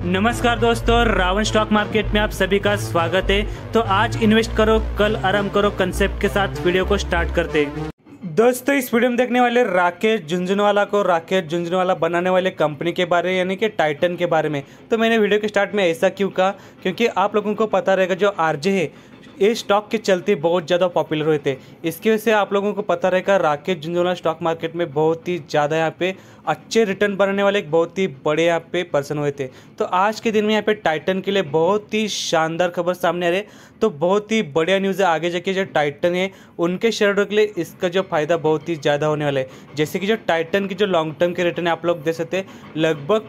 नमस्कार दोस्तों, Ravan stock market में आप सभी का स्वागत है। तो आज इन्वेस्ट करो, कल आराम करो कंसेप्ट के साथ वीडियो को स्टार्ट करते हैं। दोस्तों, इस वीडियो में देखने वाले राकेश झुनझुनवाला बनाने वाले कंपनी के बारे यानी कि टाइटन के बारे में। तो मैंने वीडियो के स्टार्ट में ऐसा क्यों कहा, क्योंकि आप लोगों को पता रहेगा जो आरजे है ये स्टॉक के चलते बहुत ज़्यादा पॉपुलर हुए थे। इसकी वजह से आप लोगों को पता रहेगा राकेश झुनझुनवाला स्टॉक मार्केट में बहुत ही ज़्यादा यहाँ पे अच्छे रिटर्न बनाने वाले एक बहुत ही बड़े यहाँ पे पर्सन हुए थे। तो आज के दिन में यहाँ पे टाइटन के लिए बहुत ही शानदार खबर सामने आ रही है। तो बहुत ही बढ़िया न्यूज़ है। आगे जाके जो टाइटन है उनके शेयरहोल्डर के लिए इसका जो फायदा बहुत ही ज़्यादा होने वाला है। जैसे कि जो टाइटन की जो लॉन्ग टर्म के रिटर्न है आप लोग देख सकते हैं, लगभग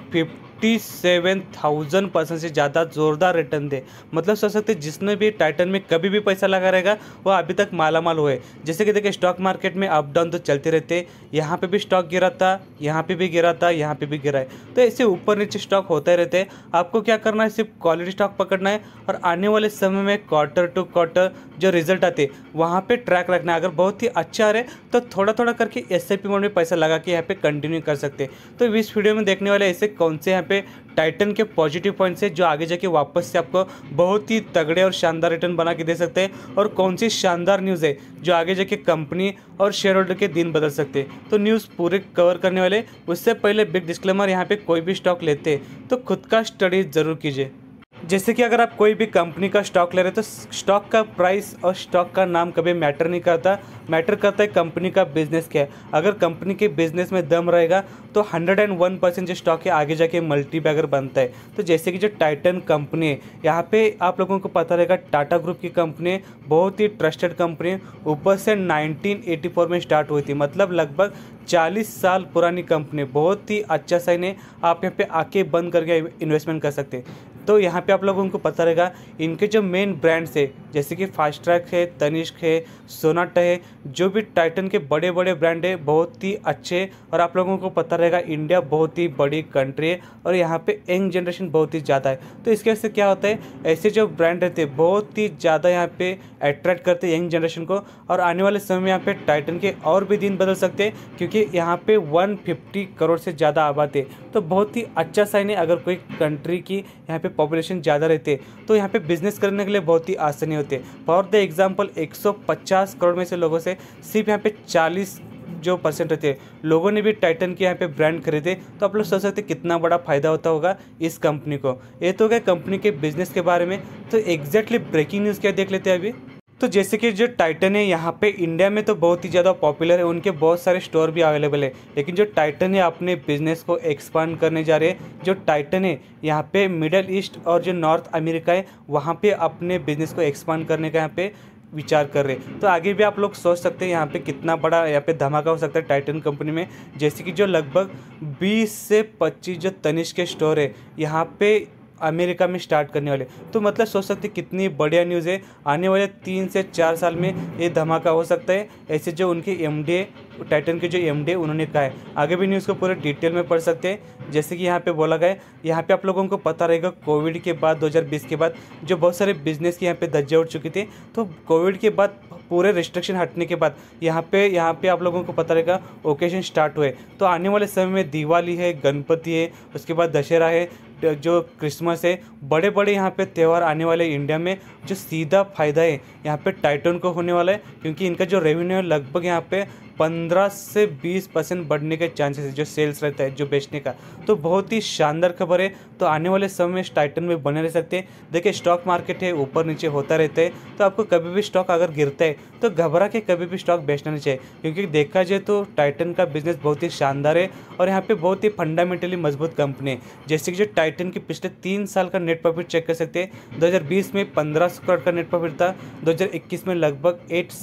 57,000% से ज़्यादा ज़ोरदार रिटर्न दे। मतलब सोच सकते जिसने भी टाइटन में कभी भी पैसा लगा रहेगा वो अभी तक मालामाल हुए। जैसे कि देखिए स्टॉक मार्केट में अप डाउन तो चलते रहते, यहाँ पे भी स्टॉक गिरा था, यहाँ पे भी गिरा था, यहाँ पे भी गिरा है। तो ऐसे ऊपर नीचे स्टॉक होते रहते हैं। आपको क्या करना है, सिर्फ क्वालिटी स्टॉक पकड़ना है और आने वाले समय में क्वार्टर टू क्वार्टर जो रिजल्ट आते वहाँ पे ट्रैक रखना है। अगर बहुत ही अच्छा आ रहे तो थोड़ा थोड़ा करके SIP मोड में पैसा लगा के यहाँ पे कंटिन्यू कर सकते हैं। तो इस वीडियो में देखने वाले ऐसे कौन से यहाँ पे टाइटन के पॉजिटिव पॉइंट्स है जो आगे जाके वापस से आपको बहुत ही तगड़े और शानदार रिटर्न बना के दे सकते हैं, और कौन सी शानदार न्यूज़ है जो आगे जाके कंपनी और शेयर होल्डर के दिन बदल सकते हैं। तो न्यूज़ पूरे कवर करने वाले, उससे पहले बिग डिस्क्लेमर, यहाँ पे कोई भी स्टॉक लेते हैं तो खुद का स्टडी ज़रूर कीजिए। जैसे कि अगर आप कोई भी कंपनी का स्टॉक ले रहे हैं तो स्टॉक का प्राइस और स्टॉक का नाम कभी मैटर नहीं करता। मैटर करता है कंपनी का बिजनेस क्या है। अगर कंपनी के बिजनेस में दम रहेगा तो 101% जो स्टॉक है आगे जाके मल्टीबैगर बनता है। तो जैसे कि जो टाइटन कंपनी है, यहाँ पे आप लोगों को पता रहेगा टाटा ग्रुप की कंपनी है, बहुत ही ट्रस्टेड कंपनी है। ऊपर से 1984 में स्टार्ट हुई थी, मतलब लगभग 40 साल पुरानी कंपनी। बहुत ही अच्छा साइन है, आप यहाँ पे आके बंद करके इन्वेस्टमेंट कर सकते हैं। तो यहाँ पे आप लोगों को पता रहेगा इनके जो मेन ब्रांड्स है जैसे कि फास्ट ट्रैक है, तनिष्क है, सोनाटा है, जो भी टाइटन के बड़े बड़े ब्रांड है बहुत ही अच्छे। और आप लोगों को पता रहेगा इंडिया बहुत ही बड़ी कंट्री है और यहाँ पे यंग जनरेशन बहुत ही ज़्यादा है। तो इसके वजह से क्या होता है, ऐसे जो ब्रांड रहते हैं बहुत ही ज़्यादा यहाँ पे अट्रैक्ट करते हैं यंग जनरेशन को। और आने वाले समय में यहाँ पे टाइटन के और भी दिन बदल सकते हैं, क्योंकि यहाँ पे 150 करोड़ से ज़्यादा आबादी है। तो बहुत ही अच्छा साइन है। अगर कोई कंट्री की यहाँ पे पॉपुलेशन ज़्यादा रहती है तो यहाँ पे बिजनेस करने के लिए बहुत ही आसानी होती है। फॉर द एग्जांपल 150 करोड़ में से लोगों से सिर्फ यहाँ पे 40 जो परसेंट रहते हैं लोगों ने भी टाइटन के यहाँ पे ब्रांड खरीदे। तो आप लोग सोच सकते कितना बड़ा फायदा होता होगा इस कंपनी को। ये तो गया कंपनी के बिजनेस के बारे में। तो एग्जैक्टली ब्रेकिंग न्यूज़ क्या देख लेते हैं अभी। तो जैसे कि जो टाइटन है यहाँ पे इंडिया में तो बहुत ही ज़्यादा पॉपुलर है, उनके बहुत सारे स्टोर भी अवेलेबल है। लेकिन जो टाइटन है अपने बिजनेस को एक्सपांड करने जा रहे हैं। जो टाइटन है यहाँ पे मिडल ईस्ट और जो नॉर्थ अमेरिका है वहाँ पे अपने बिजनेस को एक्सपांड करने का यहाँ पे विचार कर रहे हैं। तो आगे भी आप लोग सोच सकते हैं यहाँ पे कितना बड़ा यहाँ पे धमाका हो सकता है टाइटन कंपनी में। जैसे कि जो लगभग 20 से 25 जो तनिष्क के स्टोर है यहाँ पे अमेरिका में स्टार्ट करने वाले। तो मतलब सोच सकते कितनी बढ़िया न्यूज़ है। आने वाले 3 से 4 साल में ये धमाका हो सकता है। ऐसे जो उनके MD टाइटन के जो MD उन्होंने कहा है। आगे भी न्यूज़ को पूरे डिटेल में पढ़ सकते हैं। जैसे कि यहाँ पे बोला गया है, यहाँ पे आप लोगों को पता रहेगा कोविड के बाद 2020 के बाद जो बहुत सारे बिजनेस की यहाँ पे धज्जियां उड़ चुकी थी। तो कोविड के बाद पूरे रिस्ट्रिक्शन हटने के बाद यहाँ पे आप लोगों को पता रहेगा ओकेजन स्टार्ट हुए। तो आने वाले समय में दिवाली है, गणपति है, उसके बाद दशहरा है, जो क्रिसमस है, बड़े बड़े यहाँ पे त्यौहार आने वाले इंडिया में। जो सीधा फायदा है यहाँ पे टाइटन को होने वाला है, क्योंकि इनका जो रेवेन्यू है लगभग यहाँ पे 15 से 20% बढ़ने के चांसेस है जो सेल्स रहता है जो बेचने का। तो बहुत ही शानदार खबर है। तो आने वाले समय में टाइटन में बने रह सकते हैं। देखिए स्टॉक मार्केट है, ऊपर नीचे होता रहता है। तो आपको कभी भी स्टॉक अगर गिरता है तो घबरा के कभी भी स्टॉक बेचना नहीं चाहिए, क्योंकि देखा जाए तो टाइटन का बिजनेस बहुत ही शानदार है और यहाँ पे बहुत ही फंडामेंटली मजबूत कंपनी है। जैसे कि जो टाइटन के पिछले 3 साल का नेट प्रॉफिट चेक कर सकते हैं। 2020 में 1500 करोड़ का नेट प्रॉफिट था, 2021 में लगभग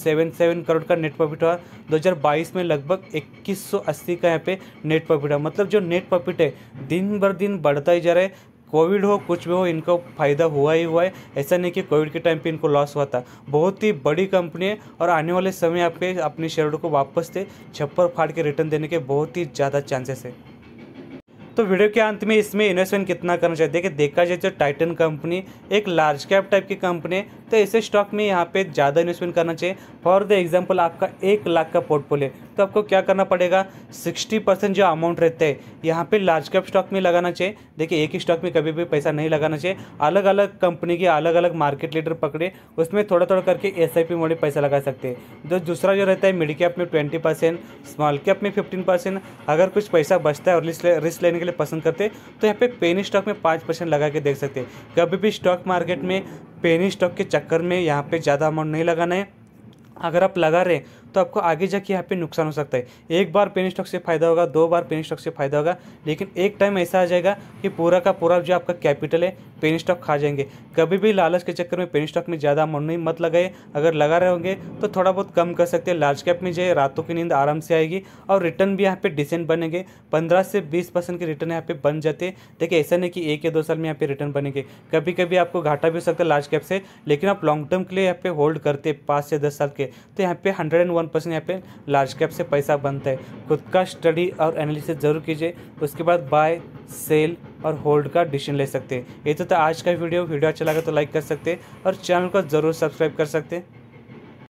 877 करोड़ का नेट प्रॉफिट हुआ, 2022 में लगभग 2180 का यहाँ पे नेट प्रॉफिट है। मतलब जो नेट प्रॉफिट है दिन भर दिन बढ़ता ही जा रहा है। कोविड हो कुछ भी हो इनको फ़ायदा हुआ ही हुआ है। ऐसा नहीं कि कोविड के टाइम पे इनको लॉस हुआ था। बहुत ही बड़ी कंपनी है और आने वाले समय यहाँ पे अपने शेयरों को वापस से छप्पर फाड़ के रिटर्न देने के बहुत ही ज़्यादा चांसेस है। तो वीडियो के अंत में इसमें इन्वेस्टमेंट कितना करना चाहिए, देखिए देखा जाए तो टाइटन कंपनी एक लार्ज कैप टाइप की कंपनी है, तो ऐसे स्टॉक में यहाँ पे ज़्यादा इन्वेस्टमेंट करना चाहिए। फॉर द एग्जांपल आपका 1 लाख का पोर्टफोलियो, तो आपको क्या करना पड़ेगा, 60% जो अमाउंट रहता है यहाँ पे लार्ज कैप स्टॉक में लगाना चाहिए। देखिए एक ही स्टॉक में कभी भी पैसा नहीं लगाना चाहिए, अलग अलग कंपनी के अलग अलग मार्केट लीडर पकड़े, उसमें थोड़ा थोड़ा करके SIP मोड में पैसा लगा सकते हैं। जो दूसरा जो रहता है मिड कैप में 20%, स्मॉल कैप में 15%, अगर कुछ पैसा बचता है और रिस्क लेने के लिए पसंद करते हैं तो यहाँ पे पेनी स्टॉक में 5% लगा के देख सकते हैं। कभी भी स्टॉक मार्केट में पेनी स्टॉक के चक्कर में यहाँ पे ज़्यादा अमाउंट नहीं लगाना है। अगर आप लगा रहे हैं तो आपको आगे जाके यहाँ पे नुकसान हो सकता है। एक बार पेनी स्टॉक से फ़ायदा होगा, 2 बार पेनी स्टॉक से फ़ायदा होगा, लेकिन एक टाइम ऐसा आ जाएगा कि पूरा का पूरा जो आपका कैपिटल है पेनी स्टॉक खा जाएंगे। कभी भी लालच के चक्कर में पेनी स्टॉक में ज़्यादा अमाउंट नहीं मत लगाए। अगर लगा रहे होंगे तो थोड़ा बहुत कम कर सकते हैं। लार्ज कैप में जो है रातों की नींद आराम से आएगी और रिटर्न भी यहाँ पे डिसेंट बनेंगे। 15 से 20% के रिटर्न यहाँ पे बन जाते हैं। देखिए ऐसा नहीं कि 1 या 2 साल में यहाँ पे रिटर्न बनेंगे, कभी कभी आपको घाटा भी हो सकता है लार्ज कैप से, लेकिन आप लॉन्ग टर्म के लिए यहाँ पे होल्ड करते 5 से 10 साल के, तो यहाँ पे 101% यहाँ पे लार्ज कैप से पैसा बनता है। खुद का स्टडी और एनालिसिस जरूर कीजिए, उसके बाद बाय सेल और होल्ड का डिसीजन ले सकते हैं। ये तो था आज का वीडियो अच्छा लगा तो लाइक कर सकते हैं और चैनल को ज़रूर सब्सक्राइब कर सकते हैं।